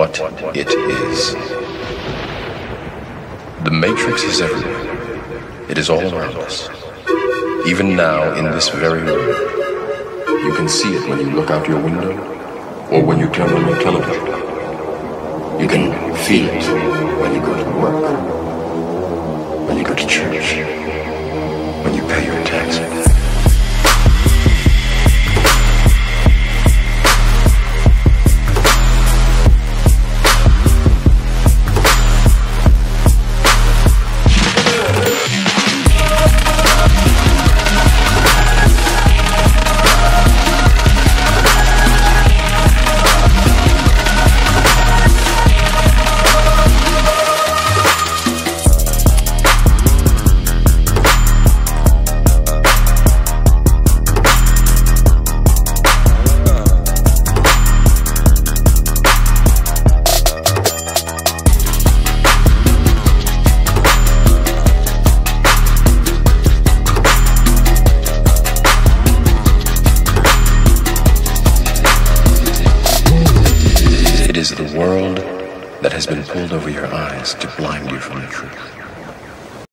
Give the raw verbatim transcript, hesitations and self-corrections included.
what it is. The Matrix is everywhere. It is all around us. Even now, in this very room. You can see it when you look out your window or when you turn on your television. You can feel it when you go to work, when you go to church, when you pay your taxes. It is the world that has been pulled over your eyes to blind you from the truth.